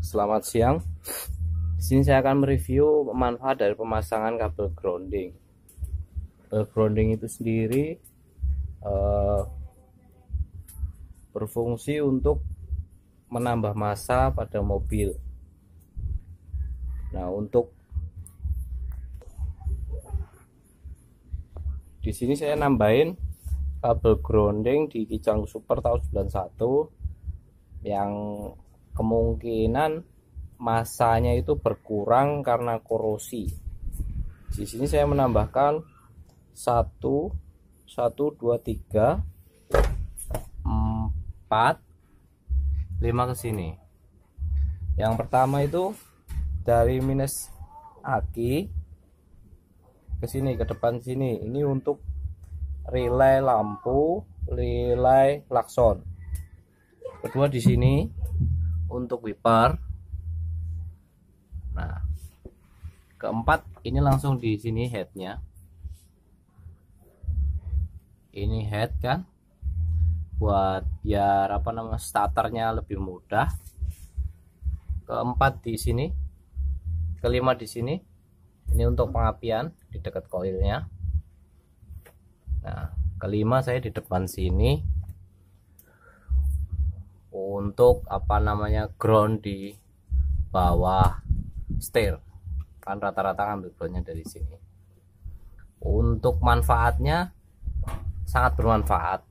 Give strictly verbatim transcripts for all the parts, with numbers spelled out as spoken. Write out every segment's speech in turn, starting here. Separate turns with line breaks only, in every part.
Selamat siang. Di sini saya akan mereview manfaat dari pemasangan kabel grounding. Kabel grounding itu sendiri eh, berfungsi untuk menambah massa pada mobil. Nah, untuk di sini saya nambahin kabel grounding di Kijang Super tahun sembilan puluh satu yang kemungkinan masanya itu berkurang karena korosi. Di sini saya menambahkan satu satu dua tiga empat lima ke sini. Yang pertama itu dari minus aki ke sini, ke depan sini. Ini untuk relay lampu, relay klakson. Kedua di sini untuk wiper. Nah, keempat ini langsung di sini headnya. Ini head kan, buat biar apa namanya starternya lebih mudah. Keempat di sini, kelima di sini. Ini untuk pengapian di dekat koilnya. Nah, kelima saya di depan sini untuk apa namanya ground di bawah setir, kan rata-rata ngambil groundnya dari sini. Untuk manfaatnya sangat bermanfaat,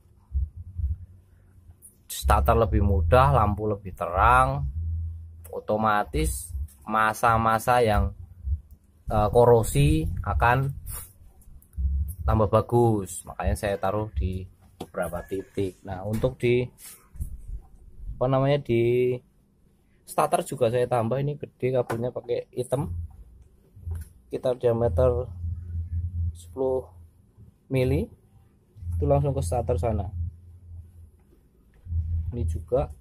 starter lebih mudah, lampu lebih terang, otomatis masa-masa yang e, korosi akan tambah bagus. Makanya saya taruh di beberapa titik. Nah, untuk di apa namanya di starter juga saya tambah, ini gede kabelnya pakai hitam, kita diameter sepuluh mili, itu langsung ke starter sana. Ini juga,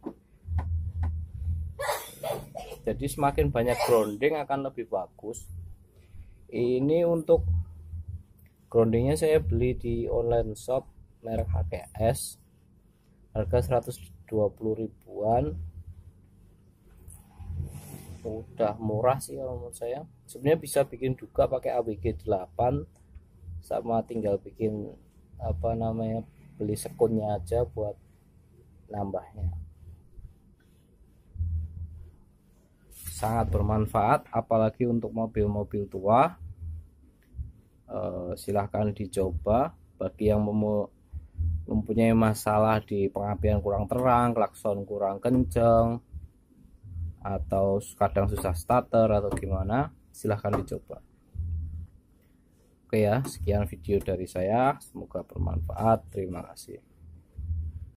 jadi semakin banyak grounding akan lebih bagus. Ini untuk groundingnya saya beli di online shop merek H K S, harga seratus dua puluh ribuan. Udah murah sih kalau menurut saya. Sebenarnya bisa bikin juga pakai A B G delapan, sama tinggal bikin apa namanya beli sekunnya aja buat nambahnya. Sangat bermanfaat apalagi untuk mobil-mobil tua. Eh, silahkan dicoba. Bagi yang mempunyai masalah di pengapian kurang terang, klakson kurang kenceng, atau kadang susah starter atau gimana, silahkan dicoba. Oke ya, sekian video dari saya, semoga bermanfaat. Terima kasih.